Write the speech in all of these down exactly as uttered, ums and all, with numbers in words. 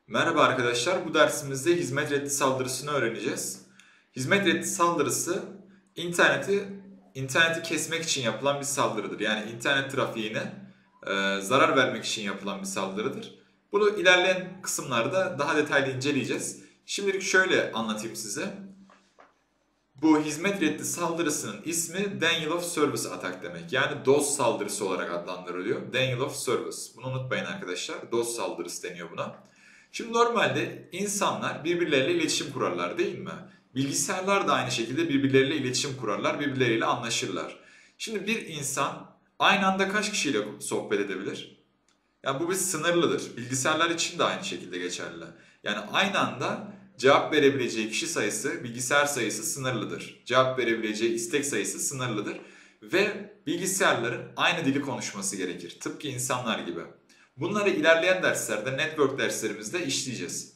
Merhaba arkadaşlar, bu dersimizde hizmet reddi saldırısını öğreneceğiz. Hizmet reddi saldırısı interneti interneti kesmek için yapılan bir saldırıdır. Yani internet trafiğine e, zarar vermek için yapılan bir saldırıdır. Bunu ilerleyen kısımlarda daha detaylı inceleyeceğiz. Şimdilik şöyle anlatayım size. Bu hizmet reddi saldırısının ismi Denial of Service Attack demek. Yani DOS saldırısı olarak adlandırılıyor. Denial of Service. Bunu unutmayın arkadaşlar. DOS saldırısı deniyor buna. Şimdi normalde insanlar birbirleriyle iletişim kurarlar değil mi? Bilgisayarlar da aynı şekilde birbirleriyle iletişim kurarlar, birbirleriyle anlaşırlar. Şimdi bir insan aynı anda kaç kişiyle sohbet edebilir? Yani bu bir sınırlıdır. Bilgisayarlar için de aynı şekilde geçerli. Yani aynı anda cevap verebileceği kişi sayısı, bilgisayar sayısı sınırlıdır. Cevap verebileceği istek sayısı sınırlıdır. Ve bilgisayarların aynı dili konuşması gerekir. Tıpkı insanlar gibi. Bunları ilerleyen derslerde, network derslerimizde işleyeceğiz.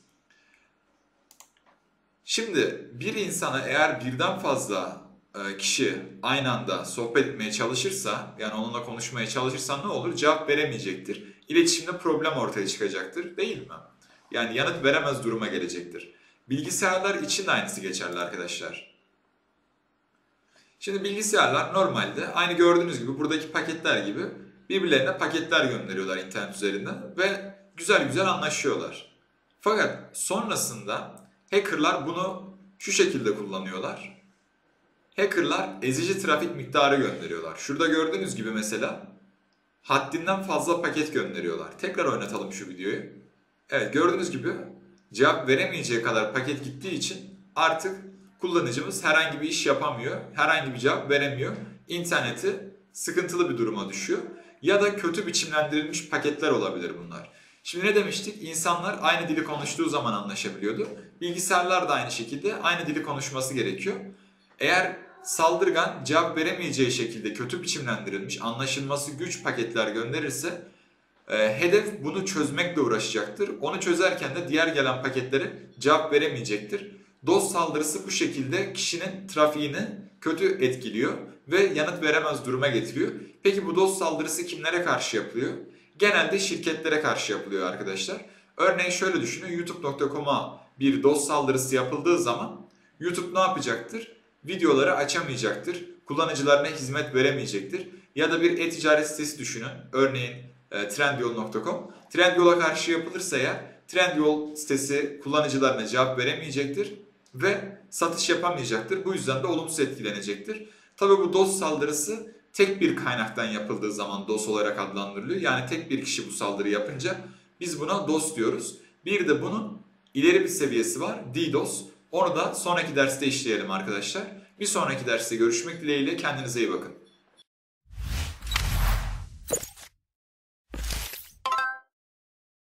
Şimdi bir insana eğer birden fazla kişi aynı anda sohbet etmeye çalışırsa, yani onunla konuşmaya çalışırsa ne olur? Cevap veremeyecektir. İletişimde problem ortaya çıkacaktır, değil mi? Yani yanıt veremez duruma gelecektir. Bilgisayarlar için de aynısı geçerli arkadaşlar. Şimdi bilgisayarlar normalde aynı gördüğünüz gibi buradaki paketler gibi birbirlerine paketler gönderiyorlar internet üzerinden ve güzel güzel anlaşıyorlar. Fakat sonrasında hackerlar bunu şu şekilde kullanıyorlar. Hackerlar ezici trafik miktarı gönderiyorlar. Şurada gördüğünüz gibi mesela haddinden fazla paket gönderiyorlar. Tekrar oynatalım şu videoyu. Evet, gördüğünüz gibi cevap veremeyeceği kadar paket gittiği için artık kullanıcımız herhangi bir iş yapamıyor, herhangi bir cevap veremiyor. İnterneti sıkıntılı bir duruma düşüyor. Ya da kötü biçimlendirilmiş paketler olabilir bunlar. Şimdi ne demiştik? İnsanlar aynı dili konuştuğu zaman anlaşabiliyordu. Bilgisayarlar da aynı şekilde aynı dili konuşması gerekiyor. Eğer saldırgan cevap veremeyeceği şekilde kötü biçimlendirilmiş, anlaşılması güç paketler gönderirse e, hedef bunu çözmekle uğraşacaktır. Onu çözerken de diğer gelen paketlere cevap veremeyecektir. DOS saldırısı bu şekilde kişinin trafiğini kötü etkiliyor ve yanıt veremez duruma getiriyor. Peki bu DOS saldırısı kimlere karşı yapılıyor? Genelde şirketlere karşı yapılıyor arkadaşlar. Örneğin şöyle düşünün, YouTube nokta com'a bir DOS saldırısı yapıldığı zaman YouTube ne yapacaktır? Videoları açamayacaktır, kullanıcılarına hizmet veremeyecektir. Ya da bir e-ticaret sitesi düşünün, örneğin e, trendyol nokta com. Trendyol'a karşı yapılırsa ya Trendyol sitesi kullanıcılarına cevap veremeyecektir ve satış yapamayacaktır. Bu yüzden de olumsuz etkilenecektir. Tabii bu DOS saldırısı tek bir kaynaktan yapıldığı zaman DOS olarak adlandırılıyor. Yani tek bir kişi bu saldırı yapınca biz buna DOS diyoruz. Bir de bunun ileri bir seviyesi var, DDoS. Onu da sonraki derste işleyelim arkadaşlar. Bir sonraki derste görüşmek dileğiyle, kendinize iyi bakın.